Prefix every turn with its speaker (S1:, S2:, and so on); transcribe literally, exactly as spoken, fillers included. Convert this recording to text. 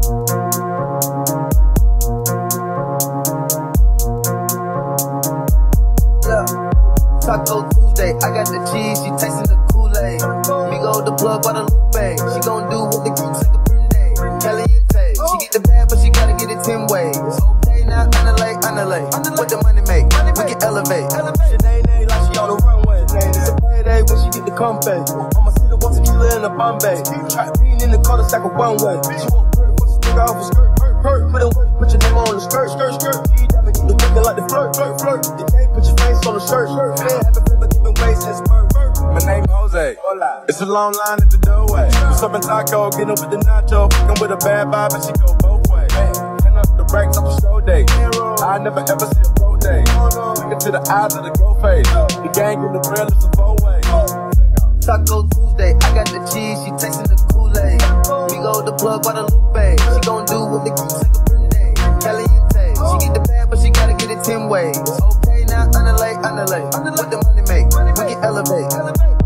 S1: Taco Tuesday, I got the cheese, she tasting the Kool-Aid. Migos the plug by the Lupe, she gon' do what the geeks like a Brunei. Caliente, she get the bag, but she gotta get it ten ways. Okay, now annulate, annulate, what the money make, we can elevate. Sinead like she on the runway, it's a payday when she get the compay. I'ma see the one tequila in the Bombay. Trap bean in the color stack of one way. She won't hurt, but she nigga off a skirt, hurt, hurt. Put in work, put your name on the skirt, skirt, skirt. You diamond, you looking like the flirt, flirt, flirt. You can't put your face on the shirt, shirt. Man, haven't been but giving ways since birth.
S2: My name Jose. It's a long line at the doorway. What's up in taco? Getting up with the nacho. Fucking with a bad vibe and she go both ways. Turn up the racks off a show day. I never ever see a pro day. Look into the eyes of the go face. The gang in the real is a four way.
S1: Taco Tuesday, I got the cheese, she tasting the Kool-Aid. Migos the plug by the Lupe, she gon' do what the geeks like a Brunei. Caliente, she get the bag, but she gotta get it ten ways. Okay, now annulate, annulate, what the money make, we can elevate.